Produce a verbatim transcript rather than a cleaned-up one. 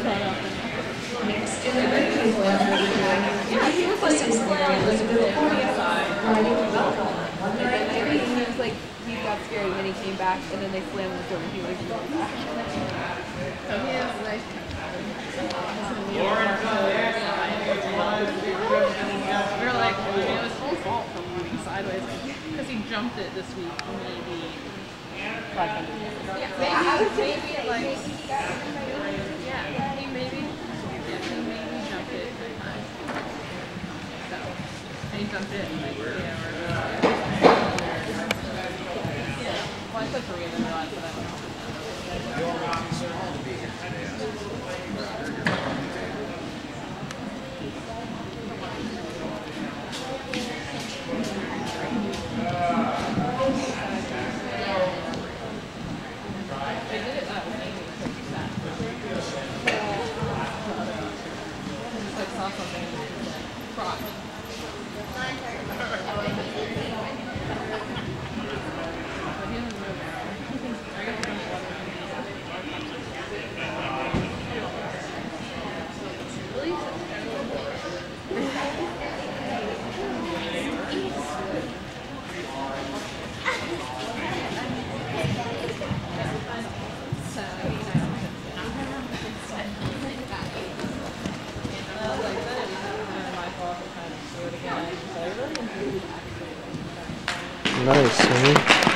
Next generation is one hundred nine. He was like slam was a good point side. And then I think he was like he got scared and then he came back and then they slammed the door and he was going back. So he is like we were like, I mean, it was his fault for moving sideways because he jumped it this week maybe five hundred yards. Yeah, maybe, maybe like yeah, he maybe yeah, he maybe jumped it three times. So and he jumped it like yeah, or yeah. Well, I said three and then realized that I don't. Nice, man.